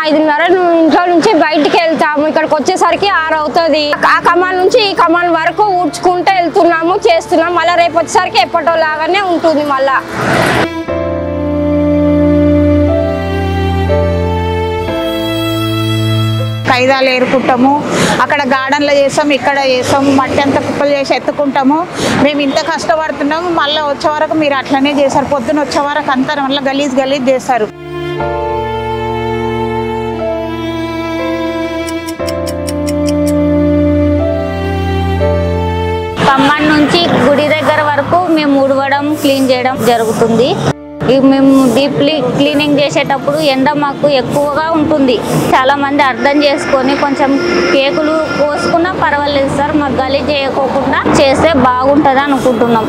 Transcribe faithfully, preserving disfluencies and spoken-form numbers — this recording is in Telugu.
ఐదున్నర ఇంట్లో నుంచి బయటికి వెళ్తాము, ఇక్కడికి వచ్చేసరికి ఆరు అవుతుంది. ఆ కమాన్ నుంచి ఈ కమాన్ వరకు ఊడ్చుకుంటూ వెళ్తున్నాము, చేస్తున్నాం. మళ్ళీ రేపు వచ్చేసరికి ఎప్పటో లాగానే ఉంటుంది. మళ్ళా ఖైదాలు ఏరుకుంటాము, అక్కడ గార్డెన్లో చేస్తాము, ఇక్కడ చేస్తాము, మట్టి అంతా కుప్పలు చేసి ఎత్తుకుంటాము. మేము ఇంత కష్టపడుతున్నాము, మళ్ళీ వచ్చే వరకు మీరు అట్లనే చేస్తారు. పొద్దున వచ్చే వరకు అంతా మళ్ళీ గలీజ్ గలీజ్ చేస్తారు. ఖమ్మం నుంచి గుడి దగ్గర వరకు మేము ఊడవడం క్లీన్ చేయడం జరుగుతుంది. మేము డీప్లీ క్లీనింగ్ చేసేటప్పుడు ఎండ మాకు ఎక్కువగా ఉంటుంది. చాలా మంది అర్థం చేసుకొని కొంచెం కేకులు కోసుకున్నా పర్వాలేదు సార్, మాకు గలీజ్ చేయకోకుండా చేస్తే బాగుంటుంది అనుకుంటున్నాం.